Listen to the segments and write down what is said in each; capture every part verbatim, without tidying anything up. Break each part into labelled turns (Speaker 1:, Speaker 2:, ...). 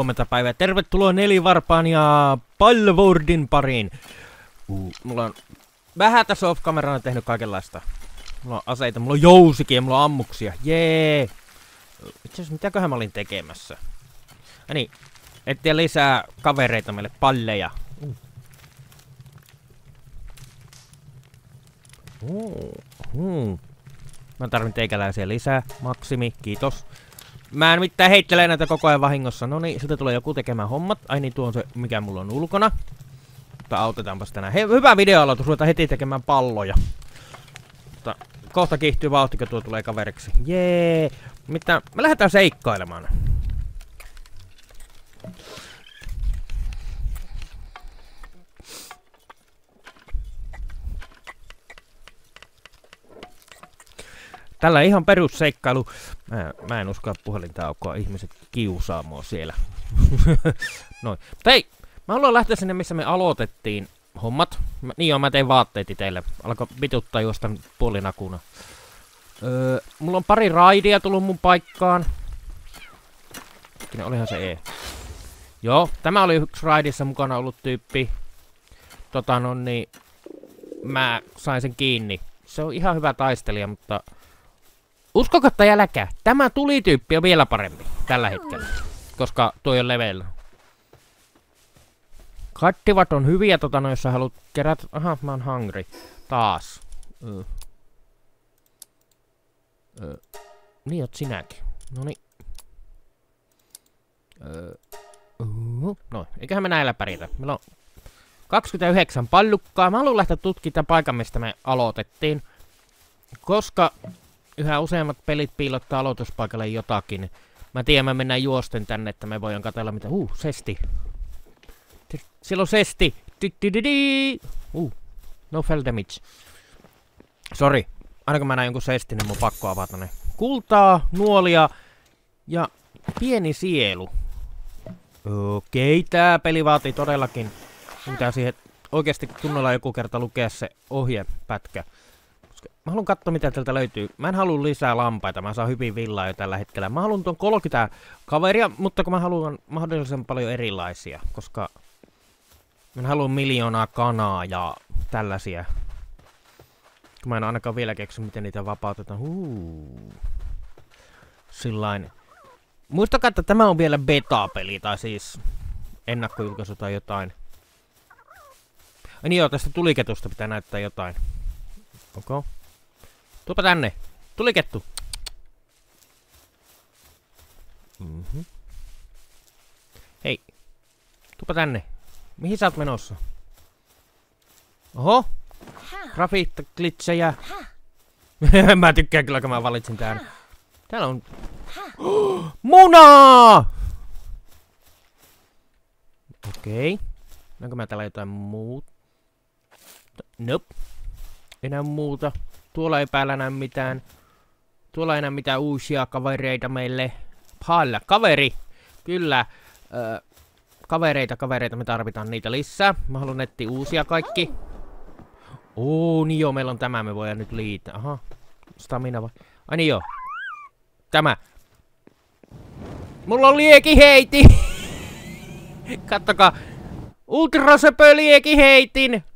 Speaker 1: huomenta päivää. Tervetuloa Nelivarpaan ja Palvordin pariin. Uh, mulla on vähän tässä off-kamerana tehnyt kaikenlaista. Mulla on aseita, mulla on jousikin ja mulla on ammuksia. Jee! Itse asiassa mitäköhän mä olin tekemässä? Ja niin, etsiä lisää kavereita meille, palleja. Uh. Uh. Uh. Mä tarvin teikäläisiä lisää. Maksimi, kiitos. Mä en mitään heittelee näitä koko ajan vahingossa. No niin, siltä tulee joku tekemään hommat. Ai niin, tuo on se, mikä mulla on ulkona. Mutta autetaanpas tänään. He, hyvä videoaloitus, ruvetaan heti tekemään palloja. Mutta kohta kiihtyy vauhti, kun tuo tulee kaveriksi. Jee! Mitä? Me lähdetään seikkailemaan. Tällä ihan perusseikkailu. Mä, mä en uskalla puhelintaukoa, ihmiset kiusaa mua siellä. Noin. Mutta hei, mä haluan lähteä sinne, missä me aloitettiin hommat. Mä, niin joo, mä tein vaatteet teille. Alkoi vituttaa juosta puolinakuna. Öö, mulla on pari raidia tullut mun paikkaan. Kinen, olihan se E. Joo, tämä oli yksi raidissa mukana ollut tyyppi. Tota no niin, mä sain sen kiinni. Se on ihan hyvä taistelija, mutta uskokaa tai älkää, tämä tulityyppi on vielä parempi tällä hetkellä, koska tuo on level. Kattivat on hyviä, tota no, jos sä haluat kerätä. Aha, mä oon hungry. Taas. Ö. Ö. Niin oot sinäkin. Noniin. Ö. Uh. No, eiköhän me näillä pärjätä. Meillä on kaksikymmentäyhdeksän pallukkaa. Mä haluan lähteä tutkimaan paikan, mistä me aloitettiin. Koska yhä useammat pelit piilottaa aloituspaikalle jotakin. Mä tiedän, mä mennään juosten tänne, että me voidaan katsella mitä. Uh, sesti. Siellä on sesti. Uh, no fell damage. Sori. Aina kun mä näen jonkun sesti, niin mun pakko avata ne. Kultaa, nuolia ja pieni sielu. Okei, okay, tää peli vaatii todellakin. Pitää siihen oikeasti kunnolla joku kerta lukea se ohjepätkä. Mä haluan katsoa mitä täältä löytyy. Mä en halua lisää lampaita, mä saan hyvin villaa jo tällä hetkellä. Mä haluan tuon kolmekymmentä kaveria, mutta kun mä haluan mahdollisimman paljon erilaisia. Koska mä en halua miljoonaa kanaa ja tällaisia. Kun mä en ainakaan vielä keksi miten niitä vapautetaan. Huu. Sillain. Muistakaa, että tämä on vielä beta-peli, tai siis ennakkojulkaisu tai jotain. Ai niin joo, tästä tuliketusta pitää näyttää jotain. Okei. Okay. Tuopa tänne. Tulikettu. Mm-hmm. Hei. Tuopa tänne. Mihin sä oot menossa? Oho. Grafiittaglitsejä. Mä tykkään kyllä, kun mä valitsin tän. Täällä on oh, munaa! Okei. Okay. Onko mä täällä jotain muuta? Nope. Enää muuta. Tuolla ei päällä näy mitään. Tuolla ei enää mitään uusia kavereita meille. Palla. Kaveri! Kyllä. Öö, kavereita, kavereita. Me tarvitaan niitä lisää. Mä haluan etsiä uusia kaikki. Oo, niin joo. Meillä on tämä. Me voidaan nyt liittää. Aha. Stamina vai? Ai niin joo. Tämä. Mulla on liekiheiti! Kattokaa. Ultrasöpö liekiheitin!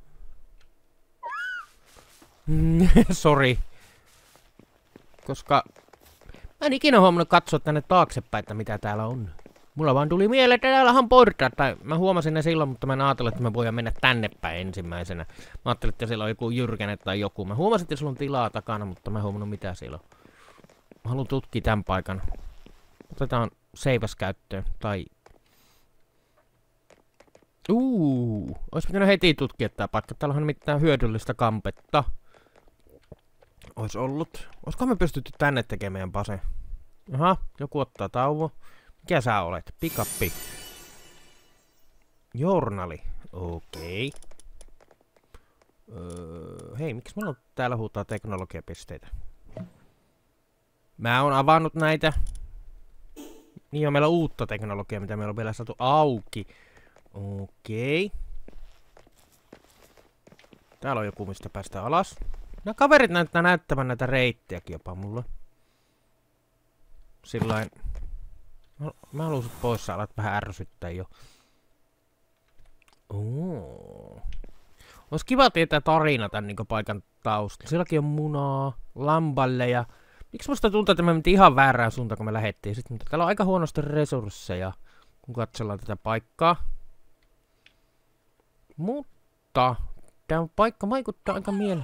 Speaker 1: Sori. Koska mä en ikinä huomannut katsoa tänne taaksepäin, että mitä täällä on. Mulla vaan tuli mieleen, että täällä on portaat. Tai mä huomasin ne silloin, mutta mä en ajatellut, että me voidaan mennä tänne päin ensimmäisenä. Mä ajattelin, että siellä on joku jyrkäne tai joku. Mä huomasin, että sulla on tilaa takana, mutta mä en huomannut mitä siellä on. Mä haluan tutkia tämän paikan. Otetaan seivas käyttöön. Tai Uuu, ois pitänyt heti tutkia tää paikka. Täällä on mitään hyödyllistä kampetta. Ois ollut. Oisko me pystytty tänne tekemään meidän pase? Aha, joku ottaa tauvo. Mikä sä olet? Pikappi. Journali. Okei. Öö, hei, miksi meillä on täällä huutaa teknologiapisteitä? Mä oon avannut näitä. Niin on meillä on uutta teknologiaa, mitä meillä on vielä saatu auki. Okei. Täällä on joku, mistä päästään alas. Nämä kaverit näyttää näyttävän näitä reittejäkin jopa mulle. Sillain. Mä, mä haluan sut pois, sä alat vähän ärsyttää jo. Oo. Ois kiva tietää tarina tän niinku paikan taustalla. Sielläkin on munaa, lamballe ja... Miksi musta tuntuu, että me mentiin ihan väärään suuntaan, kun me lähettiin? Sitten, mutta täällä on aika huonosti resursseja, kun katsellaan tätä paikkaa. Mutta... Tämä paikka vaikuttaa aika mieleen.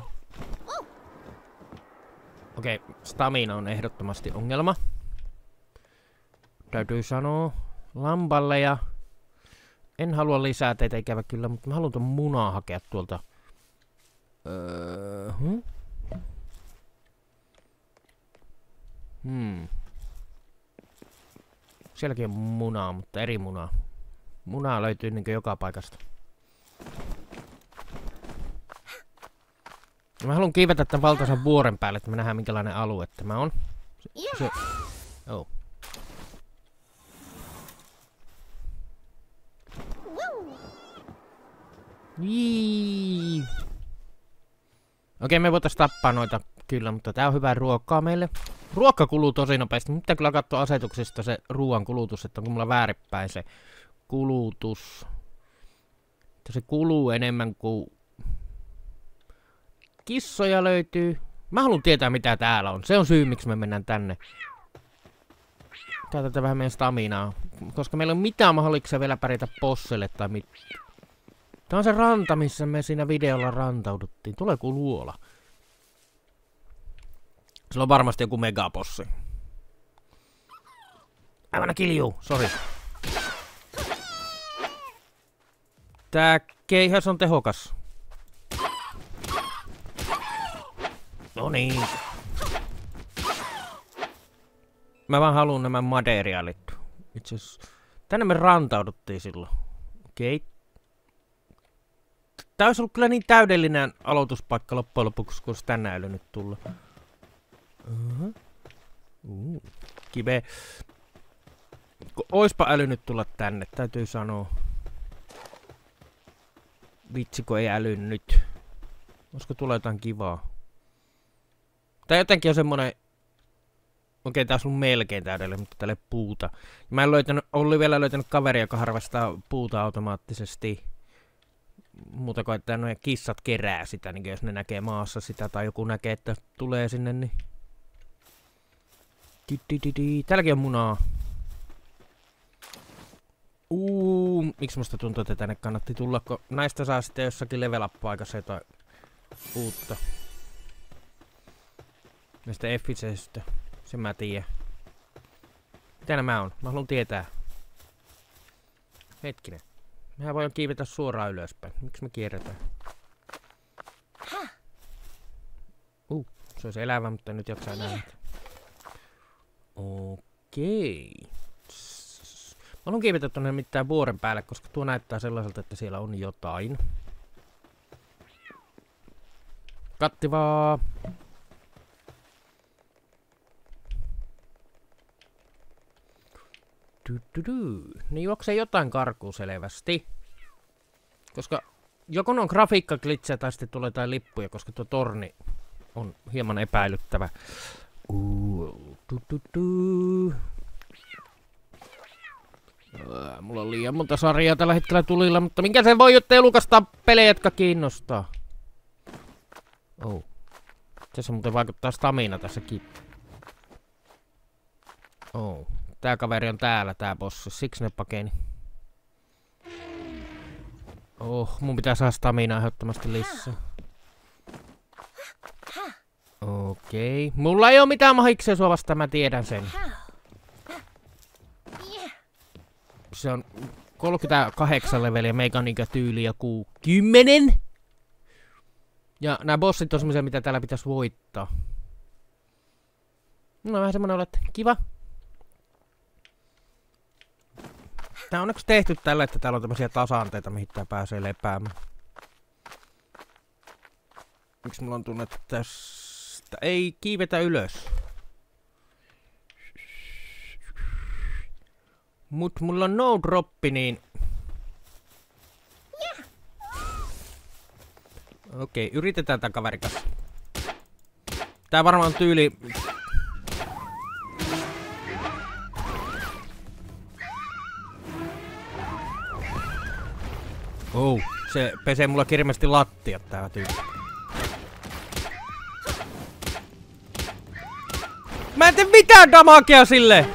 Speaker 1: Okei, okay, stamina on ehdottomasti ongelma. Täytyy sanoa. Lamballe ja... En halua lisää teitä ikävä kyllä, mutta mä haluan ton munaa hakea tuolta. Öö, hmm? Hmm. Sielläkin on munaa, mutta eri munaa. Munaa löytyy niinkö joka paikasta. Mä haluan kiivetä tämän valtaisen vuoren päälle, että me nähdään minkälainen alue tämä on. Se, se, oh. Jii. Okei, me voitais tappaa noita kyllä, mutta tää on hyvää ruokaa meille. Ruokka kuluu tosi nopeasti. Mun pitää kyllä katsoa asetuksista se ruoan kulutus, että onko mulla väärinpäin se kulutus. Että se kuluu enemmän kuin... Kissoja löytyy. Mä haluan tietää mitä täällä on. Se on syy miksi me mennään tänne. Käytetään vähän meidän staminaa. Koska meillä on mitään mahdollisuuksia vielä pärjätä bossille tai mitään. Tää on se ranta, missä me siinä videolla rantauduttiin. Tulee kuin luola. Sillä on varmasti joku megapossi. Aivan kiljuu, sori. Tää keihäs on tehokas. No niin. Mä vaan haluun nämä materiaalit. Itse asiassa tänne me rantauduttiin silloin. Okei. Okay. Tää olisi ollut kyllä niin täydellinen aloituspaikka loppujen lopuksi, kun olisi tänne älynyt tulla. Uh-huh. Uh, kive. Oispa älynyt tulla tänne, täytyy sanoa. Vitsi, kun ei älynyt. Olisiko tulee jotain kivaa? Tää jotenkin on semmonen... Okei, tää on ollut melkein täydellinen, mutta tälle puuta. Mä en löytänyt, Olli vielä löytänyt kaveria, joka harvastaa puuta automaattisesti. Muuta kuin, että noin kissat kerää sitä, niin jos ne näkee maassa sitä, tai joku näkee, että tulee sinne, niin... Täälläkin on munaa. Uuu, miksi musta tuntuu, että tänne kannatti tulla, kun näistä saa sitten jossakin level up-paikassa jotain uutta. Näistä efficeistä, sen mä tiedän. Mitä nämä on? Mä haluan tietää. Hetkinen. Mehän voidaan kiivetä suoraan ylöspäin. Miksi me kierretään? Uh, se olisi elävä, mutta nyt jaksaa nähdä. Okei. Mä haluan kiivetä tuonne mitään vuoren päälle, koska tuo näyttää sellaiselta, että siellä on jotain. Kattivaa. Niin juoksee jotain karkuun selvästi. Koska joko on grafiikkaglitchejä tai sitten tulee jotain lippuja, koska tuo torni on hieman epäilyttävä. Uh, tu, tu, tu. Uh, mulla on liian monta sarjaa tällä hetkellä tulilla, mutta minkä se voi, jottei lukastaa pelejä, jotka kiinnostaa. Oh. Tässä muuten vaikuttaa stamina tässäkin. Oh. Tää kaveri on täällä, tää bossi. Siksi ne pakeni. Oh, mun pitää saada staminaa ehdottomasti lisää. Okei. Okay. Mulla ei oo mitään mahiksia sua vastaan, mä tiedän sen. Se on kolmekymmentäkahdeksan leveliä, meikä on niinkö tyyli joku kymmenen. Ja nämä bossit on semmosia, mitä täällä pitäisi voittaa. No vähän semmonen olet. Kiva. Tää on onneksi tehty tällä, että täällä on tämmösiä tasanteita, mihin tää pääsee lepäämään. Miksi mulla on tunne, että tästä ei kiivetä ylös? Mut mulla on no droppi, niin... Okei, okay, yritetään tää kaverikas. Tää varmaan tyyli... Oh, se pesee mulla kirmeästi lattiat tää tyyppi. Mä en tee mitään damakea sille!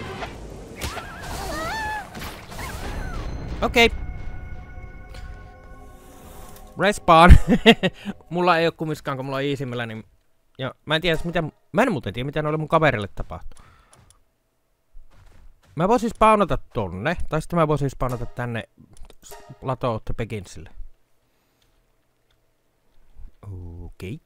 Speaker 1: Okei. Okay. Respawn. Mulla ei oo kummiskaan, kun mulla on easimmällä, niin... Ja mä en tiedä, mitä... Mä en muuten tiedä, mitä noille mun kaverille tapahtuu. Mä voisin spawnata tonne, tai sitten mä voisin spawnata tänne Plateau of the Beginsille. Okei.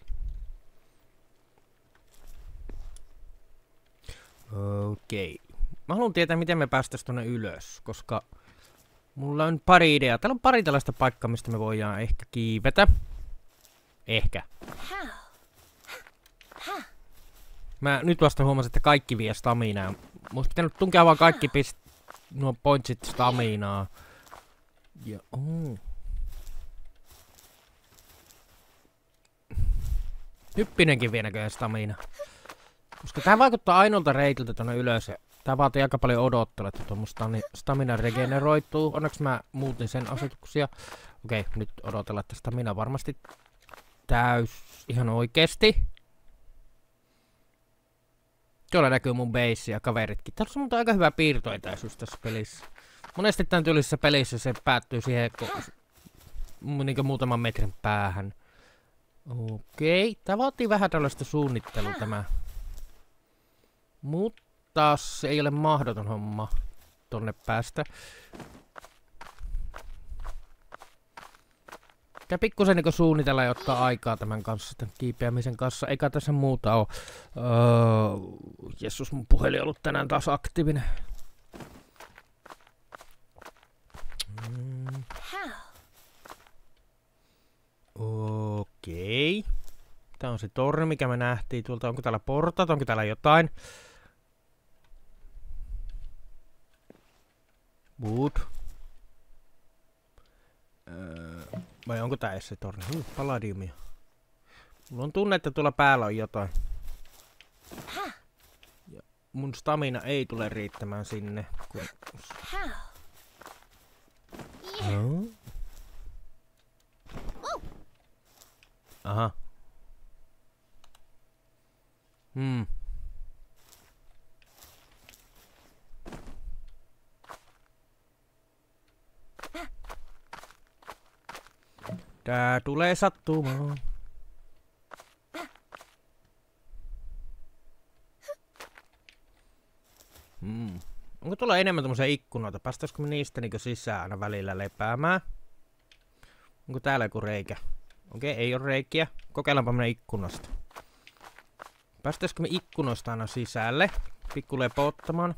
Speaker 1: Okei. Mä haluan tietää, miten me päästäis tonne ylös, koska... Mulla on pari ideaa. Täällä on pari tällaista paikkaa, mistä me voidaan ehkä kiivetä. Ehkä. Mä nyt vasta huomasin, että kaikki vie staminaa. Musta pitänyt tunkea vaan kaikki pist... nuo pointsit staminaa. Ja oh. Hyppinenkin vie näköjään stamina. Koska tää vaikuttaa ainoalta reitiltä tonne ylös. Tää vaatii aika paljon odottelua, että tuon stamina regeneroituu. Onneksi mä muutin sen asetuksia. Okei, nyt odotellaan, että stamina varmasti täys ihan oikeesti. Tuolla näkyy mun base ja kaveritkin. Täällä on muuten aika hyvä piirtoetäisyys tässä pelissä. Monesti tämän tyylisessä pelissä se päättyy siihen niin muutaman metrin päähän. Okei, tää vaatii vähän tällaista suunnittelua tämä. Mutta taas se ei ole mahdoton homma tonne päästä. Pitää pikkusen niinku suunnitella ja ottaa aikaa tämän kanssa, tämän kiipeämisen kanssa. Eikä tässä muuta oo. Öö, Jessus, mun puhelin on ollut tänään taas aktiivinen. Mm. Okei. Tää on se torni, mikä me nähtiin tuolta. Onko täällä portaat? Onko täällä jotain? Wood. Öö, vai onko tää edes se torni? Huh, palladiumia. Mulla on tunne, että tuolla päällä on jotain. Ja mun stamina ei tule riittämään sinne. Kun... No. Aha. Hmm. Tää tulee sattumaan. Hmm. Onko tuolla enemmän tommosia ikkunoita? Päästäisikö me niistä niinku sisään aina välillä lepäämään? Onko täällä joku reikä? Okei, ei oo reikiä. Kokeillaanpa mennä ikkunasta. Päästäisikö me ikkunoista aina sisälle? Pikku lepoottamaan.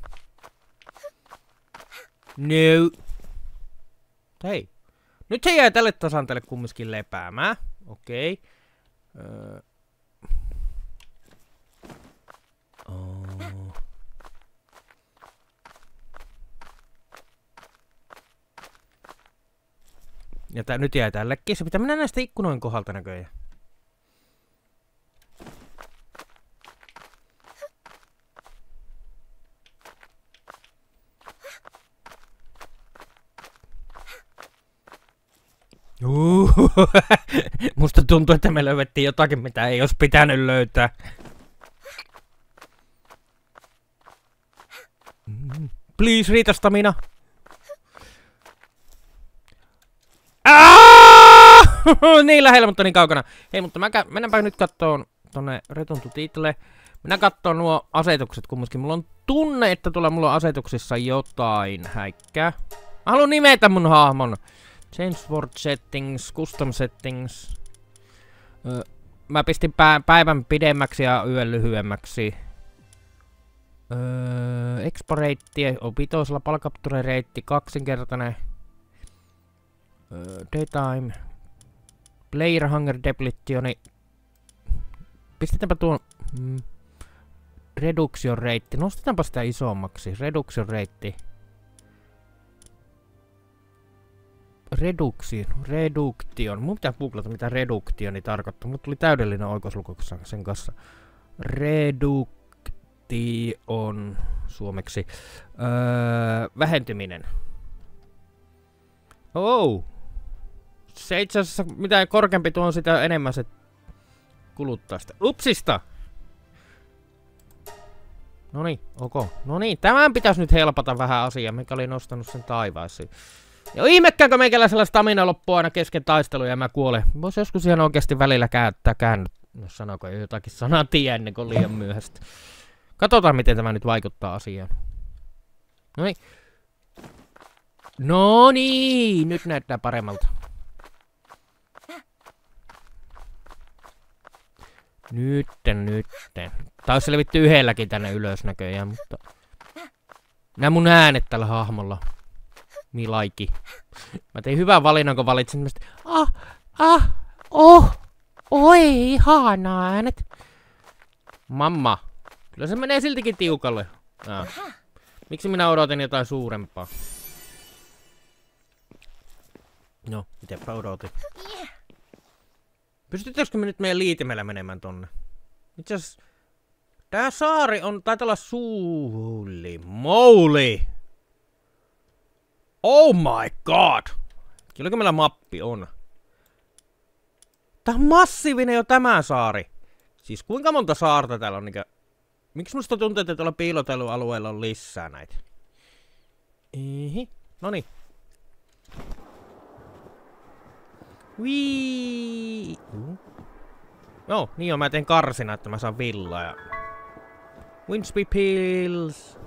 Speaker 1: No. Hei. Nyt se jää tälle tasanteelle kumminkin lepäämään. Okei. Öö. Oh. Ja tää nyt jää tällekin. Se pitää mennä näistä ikkunoin kohdalta näköjään. Uh, musta tuntuu, että me löydettiin jotakin, mitä ei olisi pitänyt löytää. Please, riitä stamina. Niin lähellä, mutta niin kaukana. Hei, mutta mä mennäänpä nyt kattoon tonne Return to Title. Mennään kattoon nuo asetukset kumminkin. Mulla on tunne, että tuolla mulla on asetuksissa jotain häikkää. Mä haluan nimetä mun hahmon. Change Word Settings, Custom Settings. Öö, mä pistin pä päivän pidemmäksi ja yön lyhyemmäksi. Öö, Expo-reitti on pitoisella, Palcapture-reitti kaksinkertainen. Öö, Daytime. Player Hunger Depletioni. Pistetäänpä tuon mm, Reduction reitti. Nostetaanpa sitä isommaksi. Reduction reitti. Reduction. Reduction. Mun pitää googlata mitä reduktioni tarkoittaa. Mut tuli täydellinen oikoisluku sen kanssa. Reduktion suomeksi. Öö, vähentyminen. Oh. Se itse asiassa, mitä korkeampi tuo on, sitä enemmän se kuluttaa sitä. Upsista! Noniin, ok. Noniin, tämän pitäisi nyt helpata vähän asiaa, mikä oli nostanut sen taivaisiin. Ja ihmekäänkö meikäläisellä stamina loppuu aina kesken taisteluja ja mä kuolen. Voisi joskus ihan oikeasti välillä käyttää käännyt. Jos sanoiko jotakin sanaa tie ennen kuin liian myöhäistä. Katsotaan miten tämä nyt vaikuttaa asiaan. Noniin. No niin, nyt näyttää paremmalta. Nytten, nytten. Tää olisi selvitty yhdelläkin tänne ylös näköjään, mutta... Nää mun äänet tällä hahmolla. Milaiki. Mä tein hyvän valinnan, kun valitsin tämmöstä... Ah, ah, oh, oi, ihanaa äänet. Mamma. Kyllä se menee siltikin tiukalle. Ah. Miksi minä odotin jotain suurempaa? No, itepä odotin. Pystyttäisikö me nyt meidän liitimellä menemään tonne? Itse asiassa... Tää saari on... Taitaa olla suuli mouli! Oh my god! Kylläkö meillä mappi on? Tää on massiivinen jo tämä saari. Siis kuinka monta saarta täällä on niinkö... Miksi musta tuntuu, että tuolla piilotelualueella on lisää näitä? Ihi. Noniin. Wii. Uh. Joo, niin on, mä teen karsina, että mä saan villaa ja... Winsby pills.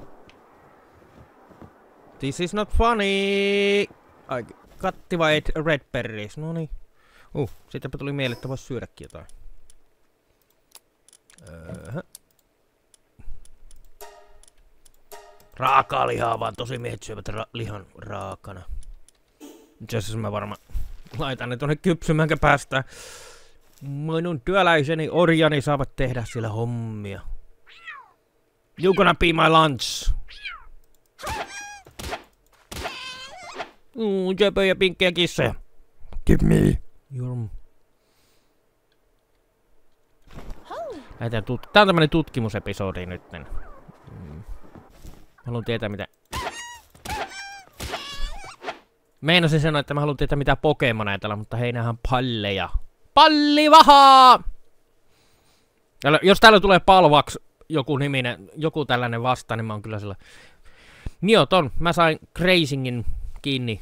Speaker 1: This is not funny. Ai, Captivate red berries, noniin. Uh, sittenpä tuli mieleen, että vois syödäkin jotain. Ööhö. Raakaa lihaa, vaan tosi miehet syövät ra lihan raakana. Itse asiassa mä varmaan laitan ne tonne kypsymään, päästään. Minun työläiseni orjani saavat tehdä sillä hommia. You gonna be my lunch. Mm, söpöjä, pinkkejä kissoja. Give me. Your... Tut Tää on tämmönen tutkimusepisodi nytten. Mm. Haluan tietää mitä... Meinasin sanoa, että mä haluan tietää mitä Pokemoneja täällä, mutta heinähän palleja. Pallivahaa! Jos täällä tulee Palvaks joku niminen, joku tällainen vasta, niin mä oon kyllä sillä... Niin ton, mä sain Crazingin kiinni.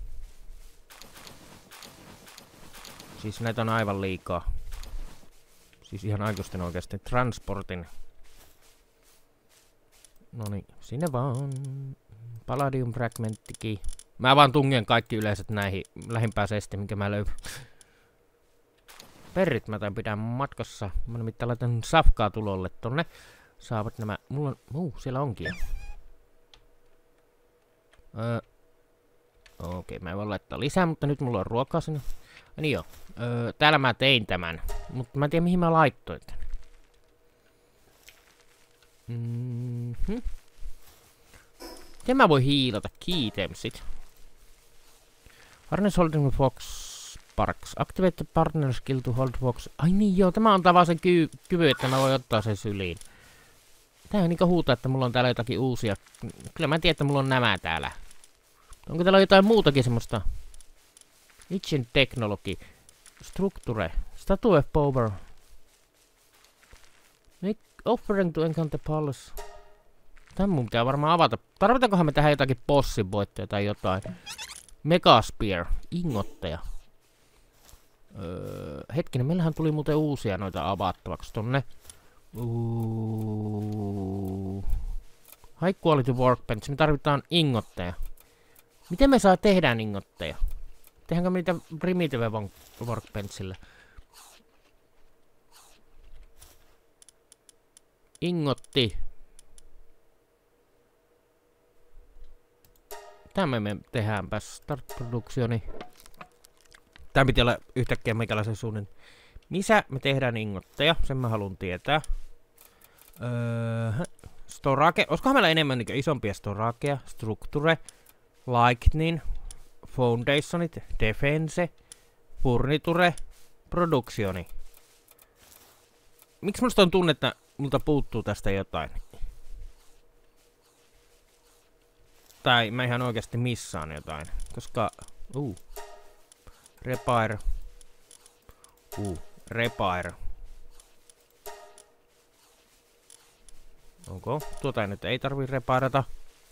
Speaker 1: Siis näitä on aivan liikaa. Siis ihan aikuisten oikeasti. Transportin. Noniin, sinne vaan. Palladium fragmenttikin. Mä vaan tungen kaikki yleiset näihin lähimpään sesti, minkä mä löydän. Perrit mä tain pitää matkassa. Mä nimittäin laitan safkaa tulolle tonne. Saavat nämä... Mulla on... Uh, siellä onkin jo. Öö... Okei, okay, mä en voi laittaa lisää, mutta nyt mulla on ruokaa sinne. Ja niin joo. Öö, täällä mä tein tämän. Mutta mä en tiedä mihin mä laittoin tän. Mm-hmm. Miten mä voin hiilata kiitemsit? Harness holding fox sparks. Activate the partner skill to hold fox. Ai niin joo, tämä antaa vaan sen ky kyvy, että mä voin ottaa sen syliin. Tää on niinku huutaa, että mulla on täällä jotakin uusia. Kyllä mä en tiedä, että mulla on nämä täällä. Onko täällä jotain muutakin semmoista? Itchen technology. Structure. Statue power. Offering to encounter palace. Tän mun pitää varmaan avata. Tarvitaankohan me tähän jotakin bossiboitteja tai jotain? Megaspear. Ingotteja. Öö, hetkinen, meillähän tuli muuten uusia noita avattavaksi tonne. Uh, high quality workbench. Me tarvitaan ingotteja. Miten me saa tehdään ingotteja? Tehdäänkö me niitä primitive workbenchille? Ingotti. Tämä me tehdäänpä start productioni. Tää piti olla yhtäkkiä meikäläisen suunnin. Missä me tehdään ingotteja? Sen mä haluan tietää. Öö, storage. Olisikohan meillä enemmän niin isompia storageja? Structure. Lightning. Foundationit. Defense. Furniture. Productioni. Miksi musta on tunne, että multa puuttuu tästä jotain? Tai mä ihan oikeasti missaan jotain. Koska... Uh. Repair. Uh, repair. Onko? Tuota nyt ei tarvi repairata.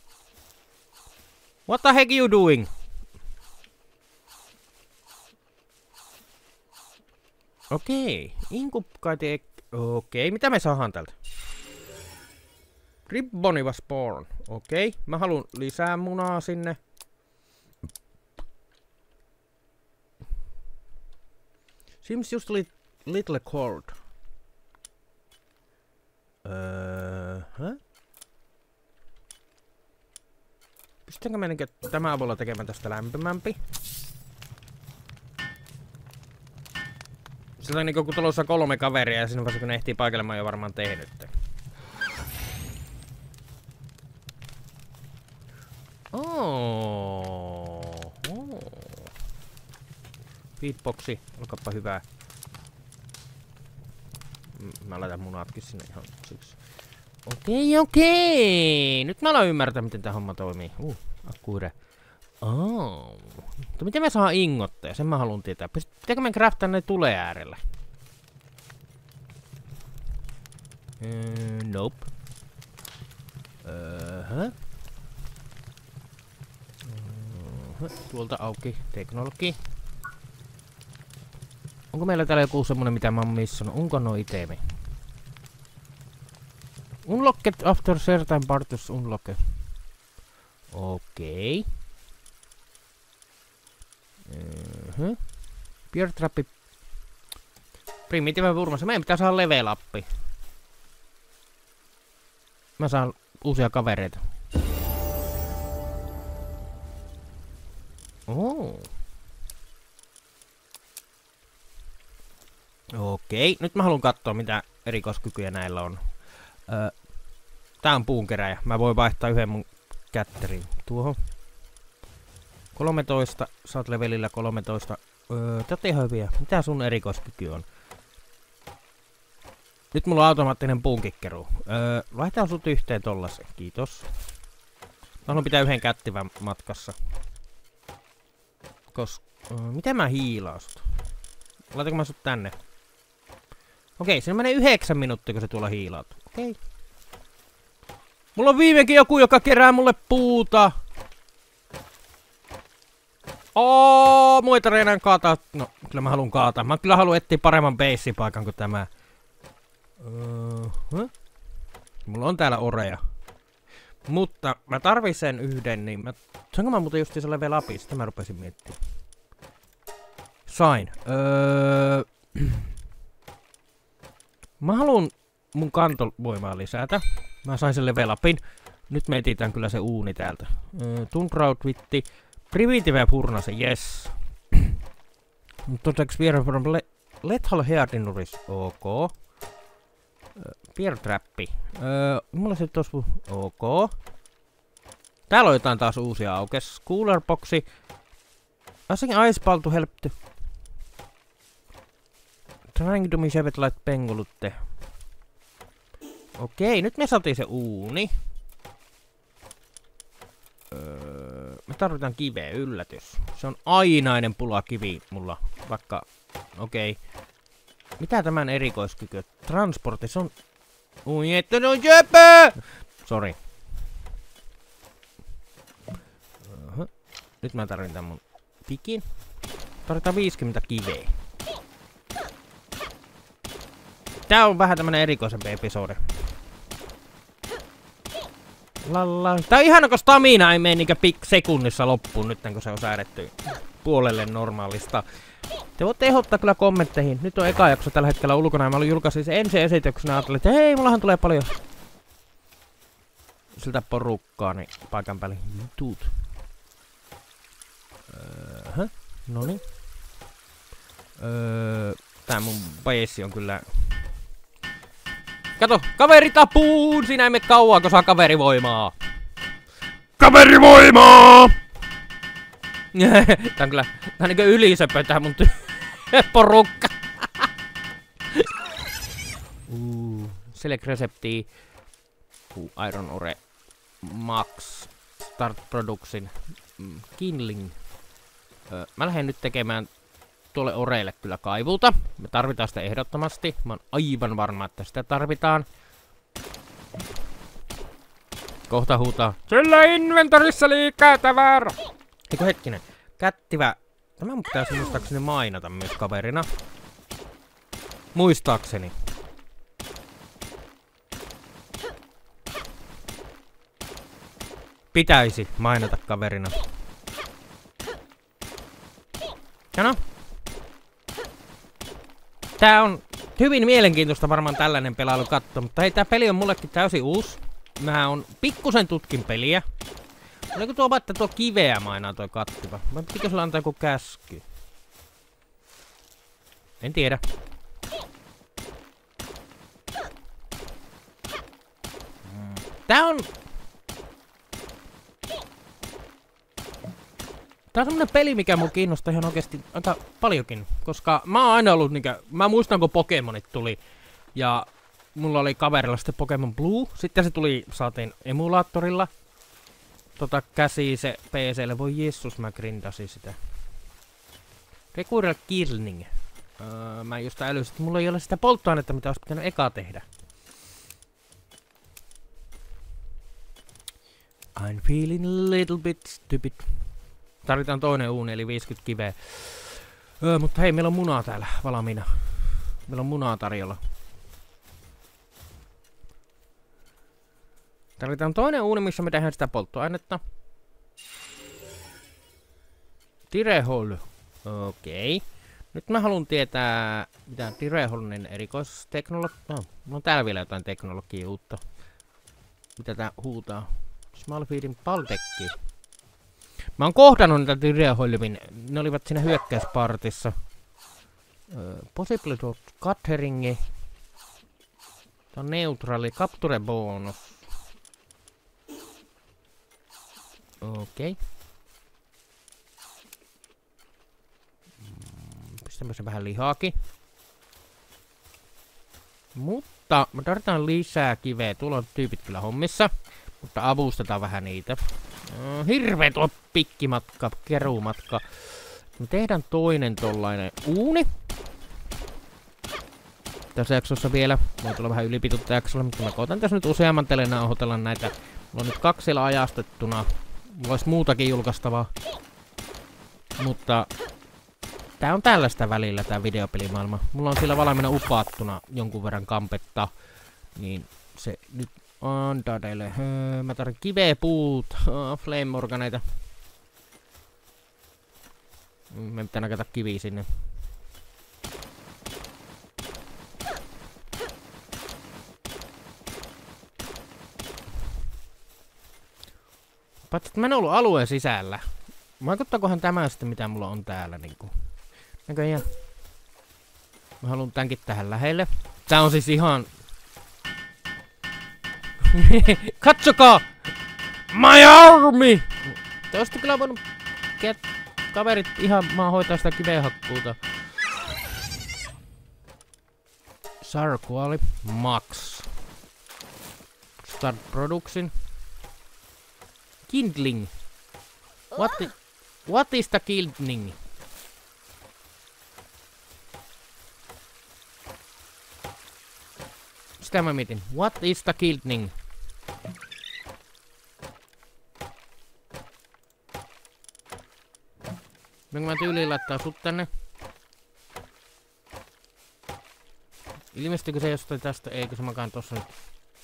Speaker 1: What the heck you doing? Okei. Inkupkaiti. Okei. Mitä me saadaan tältä? Ribboni was born. Okei. Mä haluan lisää munaa sinne. Seems just li little cold. Öö, huh? Pystytäänkö me niinkö tämän avulla tekemään tästä lämpimämpi? Sillä on niinku kun tulossa kolme kaveria ja siinä vaiheessa kun ne ehtii paikalle mä oon jo varmaan tehnyt. Oh. Oh. Feedboxi, olkaappa hyvä. Mä laitan munatkin sinne ihan siksi. Okei, okei. Nyt mä aloin ymmärtää, miten tää homma toimii. Uh, akkuire. Oh. Mutta miten me saa ingotteja? Sen mä haluan tietää. Pitääkö me craftaa ne tulee äärellä? Uh, nope. Uh-huh. Uh-huh. Tuolta auki. Teknologi. Onko meillä täällä joku semmonen, mitä mä oon missannut? Onko no itemi? Unlocked after certain parts unlocked. Okei. Uh-huh. Bear trappi. Primitive Wurmassa. Meidän pitää saada level uppi. Mä saan uusia kavereita. Oh. Okei, nyt mä haluan katsoa mitä erikoiskykyjä näillä on. Öö, tää on puunkeräjä. Mä voin vaihtaa yhden mun kätteriin tuohon. kolmetoista, sä oot levelillä kolmetoista. Öö, tätä ihan hyviä. Mitä sun erikoiskyky on? Nyt mulla on automaattinen puunkikkeru. Öö, vaihtaa sut yhteen tollasen. Kiitos. Mä haluan pitää yhden kättivän matkassa. Kos... Öö, miten mä hiilaan sut? Laitanko mä sut tänne? Okei, siinä menee yhdeksän minuuttia, kun se tuolla hiilautuu. Okei. Mulla on viimeinkin joku, joka kerää mulle puuta. Oo, muita enää kaataa. No, kyllä mä haluan kaataa. Mä kyllä haluan etsiä paremman beisipaikan kuin tämä. Uh-huh. Mulla on täällä oreja. Mutta mä tarvitsen yhden, niin mä... Saanko mä muuten justiinsa level upin? Sitä mä rupesin miettimään. Sain. Öö... Mä haluun mun kantovoimaa lisätä. Mä sain sen level upin. Nyt me etsitään kyllä se uuni täältä. Öö, Tundrautvitti. Primitive Furnace, yes. Totex Bear from Lethal Heartinuris, ok. Bear Trappi. Öö, mulla se tos... Ok. Täällä on jotain taas uusia aukes. Cooler Boxi. Asking Ice Ball to help to... Trying to miss evet lait pengulutte. Okei, nyt me saatiin se uuni. Öö, me tarvitaan kiveä, yllätys. Se on ainainen pula kivi mulla, vaikka... Okei. Mitä tämän erikoiskyky? Transportti, se on... Ui, että ne on jöpö! Sori. Uh-huh. Nyt mä tarvitaan mun pikin. Tarvitaan viisikymmentä kiveä. Tää on vähän tämmönen erikoisempi episode. Lalla. Tää on ihana, kun stamina ei mene niinkö pik sekunnissa loppuun nyt, kun se on säädetty puolelle normaalista. Te voitte ehdottaa kyllä kommentteihin. Nyt on eka jakso tällä hetkellä ulkona ja mä julkaisin sen ensi esityksenä. Ajattelin, että hei, mullahan tulee paljon siltä porukkaa, niin paikan päälle jutut. Öö, noniin. Öö, tää mun baesi on kyllä... Kato, kaveri tapuun! Siinä ei mene kauan, kun saa kaverivoimaa. Kaverivoimaa! Tää on kyllä, tää on niinkö ylisöpö tää mun porukka. uh, select resepti. Uh, Iron Ore. Max. Start production. Mm, kindling. Uh, mä lähden nyt tekemään tuolle oreille kyllä kaivuuta. Me tarvitaan sitä ehdottomasti. Mä oon aivan varma, että sitä tarvitaan. Kohta huutaa. Sillä inventorissa liikaa tavara. Eiku hetkinen. Kättivä. Tämä mun pitäisi muistaakseni mainata myös kaverina. Muistaakseni. Pitäisi mainita kaverina. Jano. Tää on hyvin mielenkiintoista varmaan tällainen pelailu katsoa, mutta hei, tää peli on mullekin täysin uusi. Mä on pikkusen tutkin peliä. Oliko tuo että tuo kiveä mainaa toi kattiva? Vai pitikö sulla antaa joku käsky? En tiedä. Tää on... Tää on semmonen peli, mikä mun kiinnostaa ihan oikeesti aika paljonkin. Koska mä oon aina ollut niinkö... Mä muistan kun Pokemonit tuli. Ja mulla oli kaverilla sitten Pokemon Blue. Sitten se tuli, saatiin emulaattorilla. Tota käsi se P C:lle. Voi jessus, mä grindasin sitä. Requirel Killing. Öö, mä just älysin, että mulla ei ole sitä polttoainetta, mitä olisi pitänyt eka tehdä. I'm feeling a little bit stupid. Tarvitaan toinen uuni, eli viisikymmentä kiveä. Öö, mutta hei, meillä on munaa täällä valmiina. Meillä on munaa tarjolla. Tarvitaan toinen uuni, missä me tehdään sitä polttoainetta. Tirehol. Okei. Okay. Nyt mä haluan tietää, mitä Tireholin erikoisteknologia... No, mulla on täällä vielä jotain teknologiaa uutta. Mitä tää huutaa? Smallfeedin Paldekki. Mä oon kohdannut niitä Tireholvin. Ne olivat siinä hyökkäyspartissa. Uh, possible to Cutteringi. Tää on neutraali. Capture bonus. Okei. Okay. Pistämme se vähän lihaakin. Mutta me tarvitaan lisää kiveä. Tuolla on tyypit kyllä hommissa. Mutta avustetaan vähän niitä. Uh, hirveä tuo pikkimatka, keruumatka. Me tehdään toinen tollainen uuni. Tässä jaksossa vielä. Voi tulla vähän ylipituutta jaksolla, mutta mä koitan tässä nyt useamman tele nauhoitella näitä. Mulla on nyt kaksi siellä ajastettuna. Mulla olisi muutakin julkaistavaa. Mutta tää on tällaista välillä tää videopelimaailma. Mulla on siellä valmiina upattuna jonkun verran kampetta. Niin se nyt antaa teille. Öö, mä tarvitsen kiveä, puut, oh, flame organeita. Me pitää nakata kiviä sinne. Paitsi, että mä en ollut alueen sisällä. Vaikuttaakohan tämä sitten, mitä mulla on täällä niinku. Näköjään. Mä haluan tämänkin tähän lähelle. Tää on siis ihan... Katsokaa! My army! Te olisitte kyllä voinut... Kaverit ihan maa hoitaa sitä kiveenhakkuuta. Sarkuali. Max. Start production. Kindling. What, the, what is the kindling? Sitä mä mietin. What is the kindling? Minkä mä tyyliin laittaa sut tänne? Ilmestyykö se jostain tästä? Eikö se makaan tossa nyt?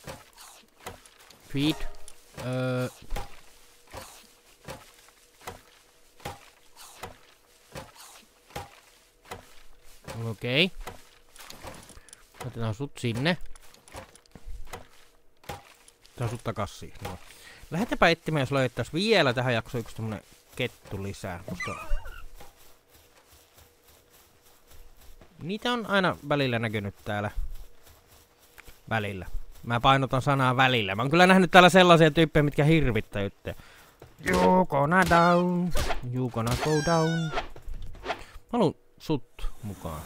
Speaker 1: Feed. Öö... Okei. Okay. Otetaan sut sinne. Otetaan sut takas siihen. No. Lähetäpä etsimään, jos löydettäis vielä tähän jaksoon yksi tämmönen kettu lisää. Koska... Niitä on aina välillä näkynyt täällä. Välillä. Mä painotan sanaa välillä. Mä oon kyllä nähnyt täällä sellaisia tyyppejä, mitkä hirvittää juttuja. You gonna down. You gonna go down. Mä haluun sut mukaan.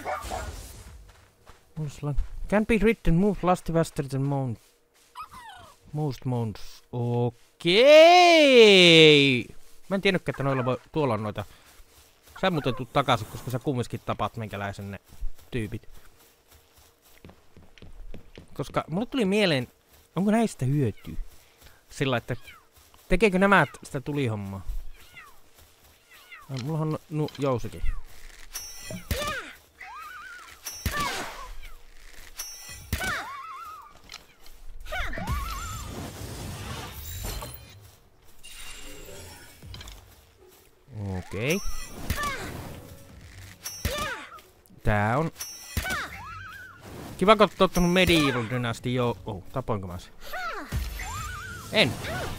Speaker 1: Can be written move lasti faster than mount. Most mounts. Okei. Mä en tiennytkään, että noilla voi... Tuolla on noita Sä muuten tuut takaisin, koska sä kumminkin tapaat meikäläisen ne tyypit. Koska mulle tuli mieleen, onko näistä hyötyä? Sillä, että tekeekö nämä sitä tulihommaa? Mulla on nu jousikin. Okei. Okay. Tää on... Kiva, kun oot ottanut Medieval Dynasty jo... Oh, tapoinko mä sen? En!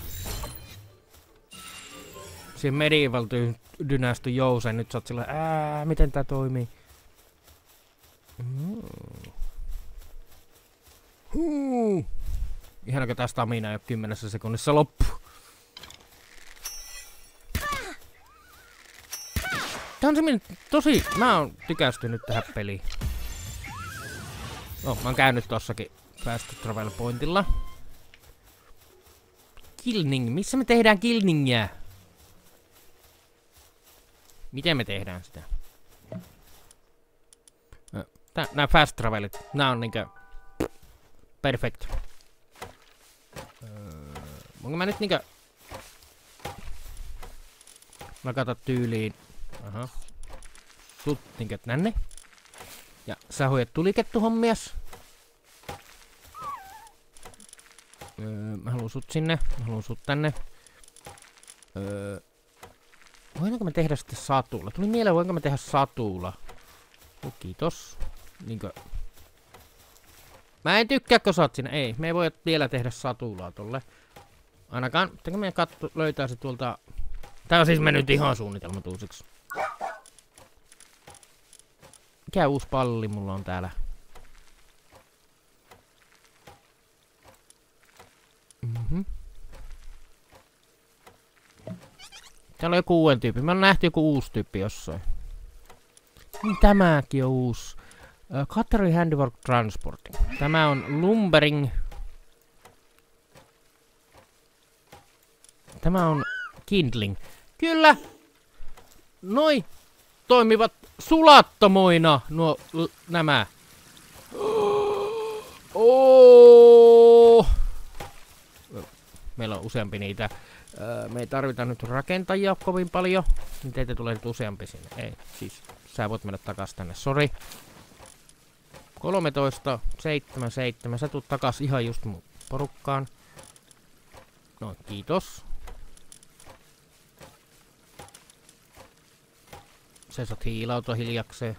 Speaker 1: Siihen Medieval Dynasty jouseen nyt sä oot sillä... Ää, miten tää toimii? Mm. Huu. Ihanako tää stamina jo kymmenessä sekunnissa loppu? Tää on semmoinen tosi... Mä oon tykästynyt tähän peliin. No, mä oon käynyt tossakin Fast Travel Pointilla. Kilning. Missä me tehdään Kilningiä? Miten me tehdään sitä? Tää, nää Fast Travelit. Nää on niinkö... Perfect. Öö, onko mä nyt niinkö... Lakata tyyliin... Aha. Sut niinkö tänne. Ja sä hoidat tulikettuhommias. Öö, mä haluun sut sinne. Mä haluun sut tänne. Öö, voidaanko me tehdä sitten satulla? Tuli mieleen, voinko me tehdä satulla? Oh, kiitos. Niinkö... Mä en tykkää, kun sä oot siinä. Ei, me ei voi vielä tehdä satulaa tolle. Ainakaan, pitääkö meidän katto löytää se tuolta... Tää on siis mennyt ihan suunnitelmat uusiksi. Mikä uusi palli mulla on täällä? Mhm. Täällä on joku uuden tyyppi. Mä oon nähty joku uusi tyyppi jossain. Niin tämäkin on uusi. Uh, Cutlery Handiwork Transporting. Tämä on Lumbering. Tämä on Kindling. Kyllä! Noi toimivat sulattomoina nuo nämä. Oh! Meillä on useampi niitä. Öö, me ei tarvita nyt rakentajia kovin paljon. Niin teitä tulee nyt useampi sinne. Ei, siis sä voit mennä takas tänne, sori. kolmetoista, seitsemän, seitsemän. Sä tuut takas ihan just mun porukkaan. No, kiitos. Sä saat hiilautua hiljakseen.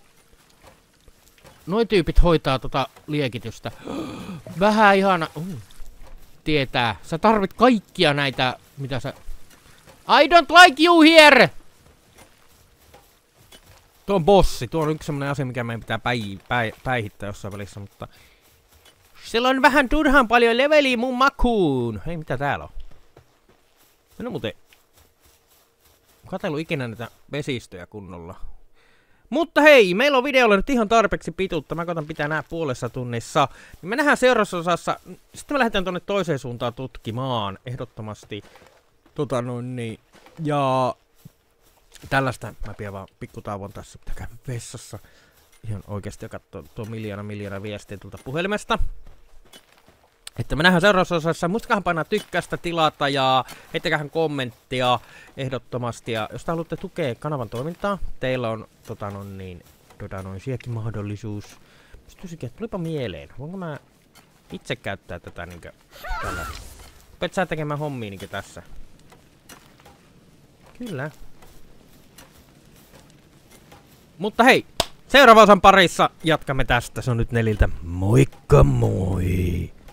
Speaker 1: Noi tyypit hoitaa tota liekitystä. Vähän ihana. Uh. Tietää. Sä tarvit kaikkia näitä, mitä sä... I don't like you here! Tuo on bossi. Tuo on yksi semmonen asia, mikä meidän pitää päi päi päihittää jossain välissä, mutta... Sillä on vähän turhaan paljon leveliä mun makuun. Hei, mitä täällä on? En oo muuten... Katsellut ikinä näitä vesistöjä kunnolla. Mutta hei, meillä on videolla nyt ihan tarpeeksi pituutta. Mä koitan pitää nää puolessa tunnissa. Me nähdään seuraavassa osassa. Sitten me lähdetään tonne toiseen suuntaan tutkimaan. Ehdottomasti. Tota noin niin. Ja... Tällaista. Mä pidän vaan pikkutauon tässä. Pitää käydä vessassa. Ihan oikeesti ja katsoa tuo miljoona miljoona viestiä tuolta puhelimesta. Että me nähdään seuraavassa osassa. Muistakaa painaa tykkästä, tilata ja heittäkähän kommenttia ehdottomasti. Ja jos te haluatte tukea kanavan toimintaa, teillä on tota noin niin, tota noin sielläkin mahdollisuus. Pystyisikin, että tulipa mieleen. Voinko mä itse käyttää tätä niinkö tällä? Rupeat sä tekemään hommia niinkö tässä? Kyllä. Mutta hei, seuraavan osan parissa jatkamme tästä. Se on nyt Neliltä. Moikka moi!